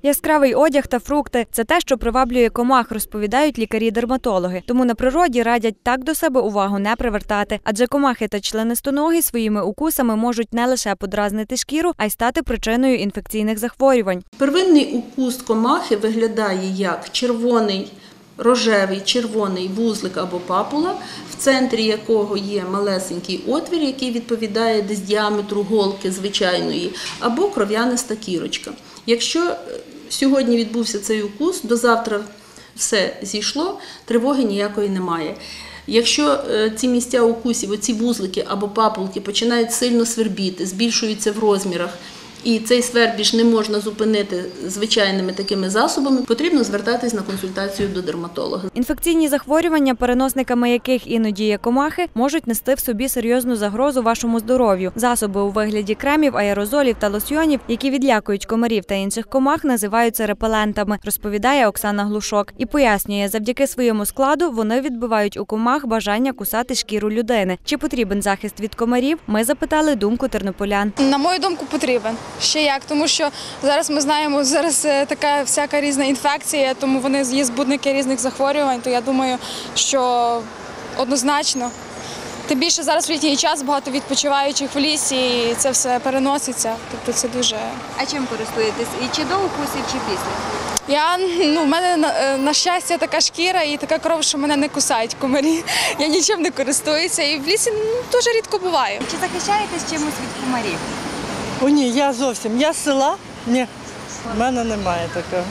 Яскравий одяг та фрукти – це те, що приваблює комах, розповідають лікарі-дерматологи. Тому на природі радять так до себе увагу не привертати. Адже комахи та членистоногі своїми укусами можуть не лише подразнити шкіру, а й стати причиною інфекційних захворювань. Первинний укус комахи виглядає як червоний, рожевий, червоний вузлик або папула, в центрі якого є малесенький отвір, який відповідає десь діаметру голки звичайної, або кров'яниста кірочка. Якщо сьогодні відбувся цей укус, до завтра все зійшло, тривоги ніякої немає. Якщо ці місця укусів, оці вузлики або папулки починають сильно свербіти, збільшуються в розмірах, і цей свербіж не можна зупинити звичайними такими засобами, потрібно звертатись на консультацію до дерматолога. Інфекційні захворювання, переносниками яких іноді є комахи, можуть нести в собі серйозну загрозу вашому здоров'ю. Засоби у вигляді кремів, аерозолів та лосьйонів, які відлякують комарів та інших комах, називаються репелентами, розповідає Оксана Глушок. І пояснює, завдяки своєму складу вони відбивають у комах бажання кусати шкіру людини. Чи потрібен захист від комарів? Ми запитали думку тернополян. На мою думку, потрібен. Ще як, тому що зараз ми знаємо, зараз така всяка різна інфекція, тому вони є збудники різних захворювань, то я думаю, що однозначно. Тим більше зараз в літній час багато відпочиваючих в лісі і це все переноситься, тобто це дуже… А чим користуєтесь? І чи до укусів, чи після? В мене, на щастя, така шкіра і така кров, що мене не кусають комарі. Я нічим не користуюся і в лісі дуже рідко буваю. Чи захищаєтесь чимось від комарів? О, ні, я зовсім. Я з села. Ні, в мене немає такого.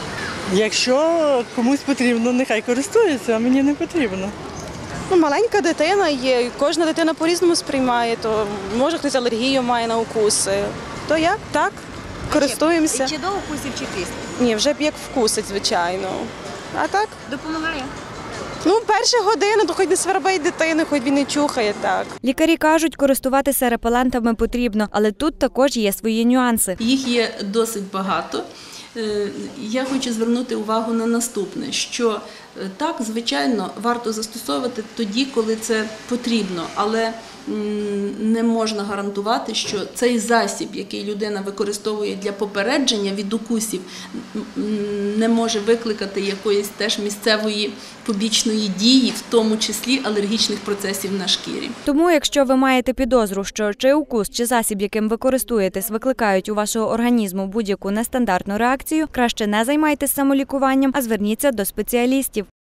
Якщо комусь потрібно, нехай користується, а мені не потрібно. Маленька дитина є, і кожна дитина по-різному сприймає, то може хтось алергію має на укуси. То як? Так, користуємося. Чи до укусів, чи після? Ні, вже б як вкусить, звичайно. А так? Допомагає? Перші години, то хоч не свербить дитину, хоч він не чухає, так. Лікарі кажуть, користуватися репелентами потрібно, але тут також є свої нюанси. Їх є досить багато. Я хочу звернути увагу на наступне, що так, звичайно, варто застосовувати тоді, коли це потрібно, але не можна гарантувати, що цей засіб, який людина використовує для попередження від укусів, не може викликати якоїсь теж місцевої побічної дії, в тому числі алергічних процесів на шкірі. Тому, якщо ви маєте підозру, що чи укус, чи засіб, яким ви користуєтесь, викликають у вашого організму будь-яку нестандартну реакцію, краще не займайтесь самолікуванням, а зверніться до спеціалістів.